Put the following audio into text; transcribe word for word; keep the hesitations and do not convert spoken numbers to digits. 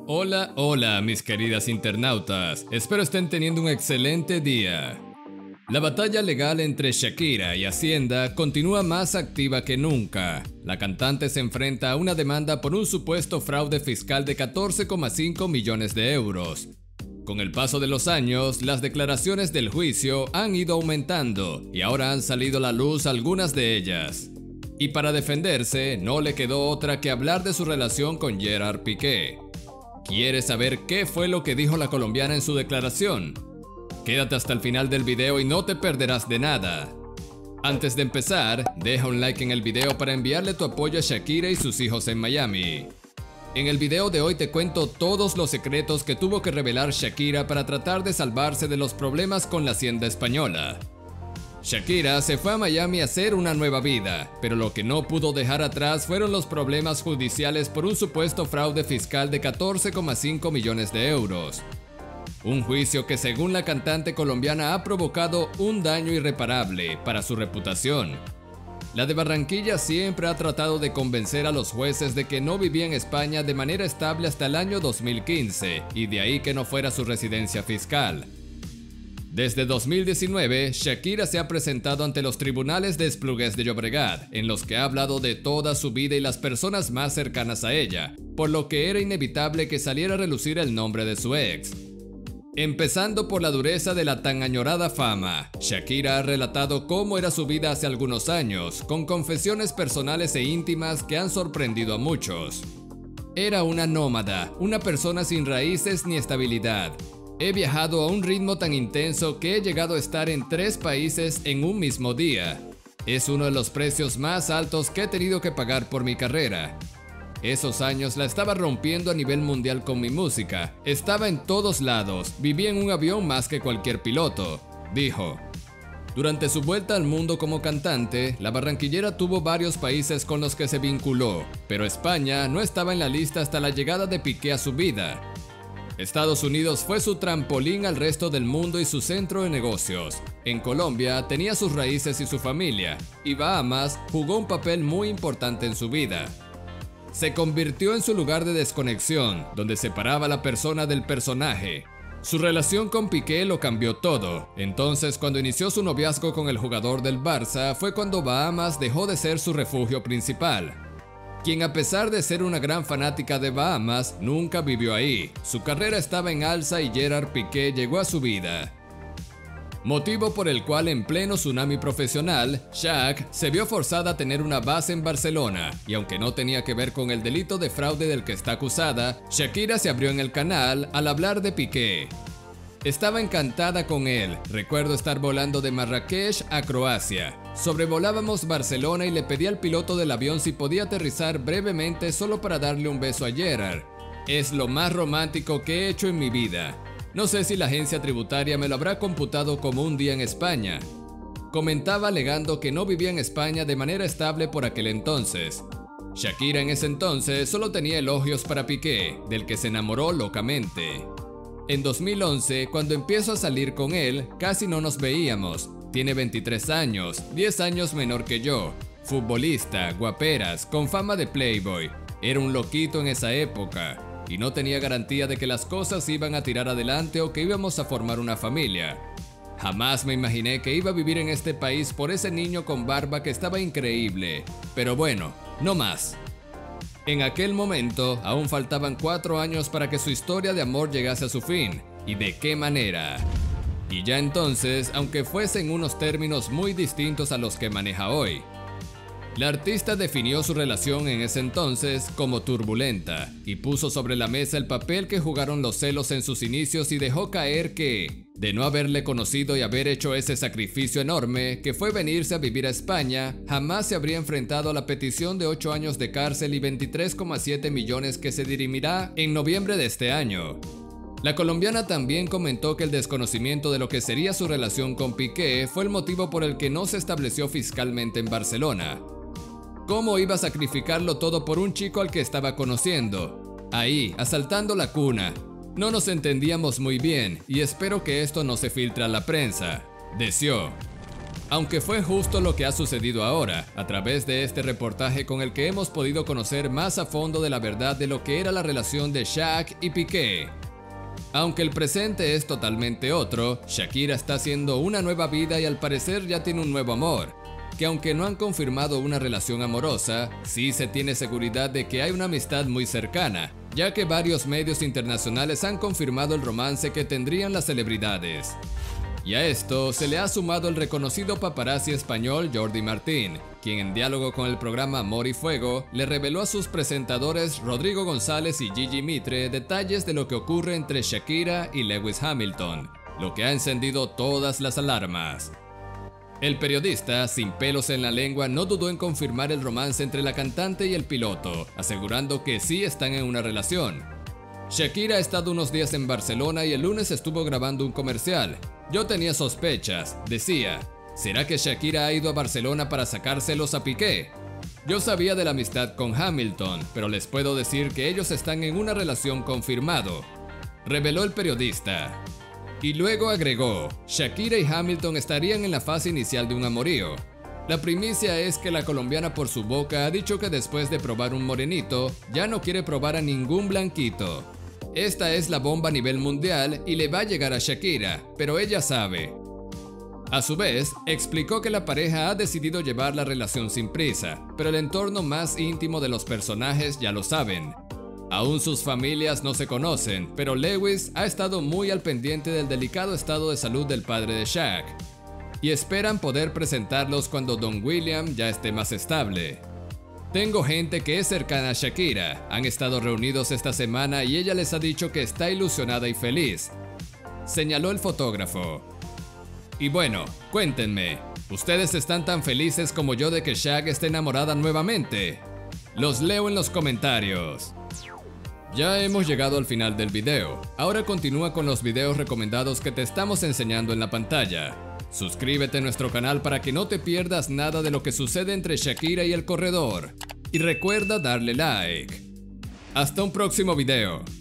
Hola, hola mis queridas internautas, espero estén teniendo un excelente día. La batalla legal entre Shakira y Hacienda continúa más activa que nunca. La cantante se enfrenta a una demanda por un supuesto fraude fiscal de catorce coma cinco millones de euros. Con el paso de los años, las declaraciones del juicio han ido aumentando y ahora han salido a la luz algunas de ellas. Y para defenderse, no le quedó otra que hablar de su relación con Gerard Piqué. ¿Quieres saber qué fue lo que dijo la colombiana en su declaración? Quédate hasta el final del video y no te perderás de nada. Antes de empezar, deja un like en el video para enviarle tu apoyo a Shakira y sus hijos en Miami. En el video de hoy te cuento todos los secretos que tuvo que revelar Shakira para tratar de salvarse de los problemas con la Hacienda española. Shakira se fue a Miami a hacer una nueva vida, pero lo que no pudo dejar atrás fueron los problemas judiciales por un supuesto fraude fiscal de catorce coma cinco millones de euros. Un juicio que según la cantante colombiana ha provocado un daño irreparable para su reputación. La de Barranquilla siempre ha tratado de convencer a los jueces de que no vivía en España de manera estable hasta el año dos mil quince y de ahí que no fuera su residencia fiscal. Desde dos mil diecinueve, Shakira se ha presentado ante los tribunales de Esplugues de Llobregat, en los que ha hablado de toda su vida y las personas más cercanas a ella, por lo que era inevitable que saliera a relucir el nombre de su ex. Empezando por la dureza de la tan añorada fama, Shakira ha relatado cómo era su vida hace algunos años, con confesiones personales e íntimas que han sorprendido a muchos. Era una nómada, una persona sin raíces ni estabilidad. He viajado a un ritmo tan intenso que he llegado a estar en tres países en un mismo día. Es uno de los precios más altos que he tenido que pagar por mi carrera. Esos años la estaba rompiendo a nivel mundial con mi música. Estaba en todos lados, vivía en un avión más que cualquier piloto, dijo. Durante su vuelta al mundo como cantante, la barranquillera tuvo varios países con los que se vinculó, pero España no estaba en la lista hasta la llegada de Piqué a su vida. Estados Unidos fue su trampolín al resto del mundo y su centro de negocios. En Colombia tenía sus raíces y su familia, y Bahamas jugó un papel muy importante en su vida. Se convirtió en su lugar de desconexión, donde separaba a la persona del personaje. Su relación con Piqué lo cambió todo, entonces cuando inició su noviazgo con el jugador del Barça fue cuando Bahamas dejó de ser su refugio principal. Quien a pesar de ser una gran fanática de Bahamas, nunca vivió ahí. Su carrera estaba en alza y Gerard Piqué llegó a su vida. Motivo por el cual en pleno tsunami profesional, Shak se vio forzada a tener una base en Barcelona, y aunque no tenía que ver con el delito de fraude del que está acusada, Shakira se abrió en el canal al hablar de Piqué. Estaba encantada con él, recuerdo estar volando de Marrakech a Croacia. Sobrevolábamos Barcelona y le pedí al piloto del avión si podía aterrizar brevemente solo para darle un beso a Gerard. Es lo más romántico que he hecho en mi vida. No sé si la agencia tributaria me lo habrá computado como un día en España. Comentaba alegando que no vivía en España de manera estable por aquel entonces. Shakira en ese entonces solo tenía elogios para Piqué, del que se enamoró locamente. En dos mil once, cuando empiezo a salir con él, casi no nos veíamos. Tiene veintitrés años, diez años menor que yo. Futbolista, guaperas, con fama de playboy. Era un loquito en esa época. Y no tenía garantía de que las cosas iban a tirar adelante o que íbamos a formar una familia. Jamás me imaginé que iba a vivir en este país por ese niño con barba que estaba increíble. Pero bueno, no más. En aquel momento, aún faltaban cuatro años para que su historia de amor llegase a su fin. ¿Y de qué manera? Y ya entonces, aunque fuese en unos términos muy distintos a los que maneja hoy. La artista definió su relación en ese entonces como turbulenta y puso sobre la mesa el papel que jugaron los celos en sus inicios y dejó caer que, de no haberle conocido y haber hecho ese sacrificio enorme que fue venirse a vivir a España, jamás se habría enfrentado a la petición de ocho años de cárcel y veintitrés coma siete millones que se dirimirá en noviembre de este año. La colombiana también comentó que el desconocimiento de lo que sería su relación con Piqué fue el motivo por el que no se estableció fiscalmente en Barcelona. ¿Cómo iba a sacrificarlo todo por un chico al que estaba conociendo? Ahí, asaltando la cuna. No nos entendíamos muy bien y espero que esto no se filtre a la prensa, deseó. Aunque fue justo lo que ha sucedido ahora, a través de este reportaje con el que hemos podido conocer más a fondo de la verdad de lo que era la relación de Shaq y Piqué. Aunque el presente es totalmente otro, Shakira está haciendo una nueva vida y al parecer ya tiene un nuevo amor, que aunque no han confirmado una relación amorosa, sí se tiene seguridad de que hay una amistad muy cercana, ya que varios medios internacionales han confirmado el romance que tendrían las celebridades. Y a esto se le ha sumado el reconocido paparazzi español Jordi Martín, quien en diálogo con el programa Amor y Fuego le reveló a sus presentadores Rodrigo González y Gigi Mitre detalles de lo que ocurre entre Shakira y Lewis Hamilton, lo que ha encendido todas las alarmas. El periodista, sin pelos en la lengua, no dudó en confirmar el romance entre la cantante y el piloto, asegurando que sí están en una relación. Shakira ha estado unos días en Barcelona y el lunes estuvo grabando un comercial. Yo tenía sospechas, decía. ¿Será que Shakira ha ido a Barcelona para sacárselos a Piqué? Yo sabía de la amistad con Hamilton, pero les puedo decir que ellos están en una relación confirmado, reveló el periodista. Y luego agregó, Shakira y Hamilton estarían en la fase inicial de un amorío. La primicia es que la colombiana por su boca ha dicho que después de probar un morenito, ya no quiere probar a ningún blanquito. Esta es la bomba a nivel mundial y le va a llegar a Shakira, pero ella sabe. A su vez, explicó que la pareja ha decidido llevar la relación sin prisa, pero el entorno más íntimo de los personajes ya lo saben. Aún sus familias no se conocen, pero Lewis ha estado muy al pendiente del delicado estado de salud del padre de Shaq, y esperan poder presentarlos cuando Don William ya esté más estable. Tengo gente que es cercana a Shakira, han estado reunidos esta semana y ella les ha dicho que está ilusionada y feliz, señaló el fotógrafo. Y bueno, cuéntenme, ¿ustedes están tan felices como yo de que Shaq esté enamorada nuevamente? Los leo en los comentarios. Ya hemos llegado al final del video, ahora continúa con los videos recomendados que te estamos enseñando en la pantalla. Suscríbete a nuestro canal para que no te pierdas nada de lo que sucede entre Shakira y el corredor. Y recuerda darle like. Hasta un próximo video.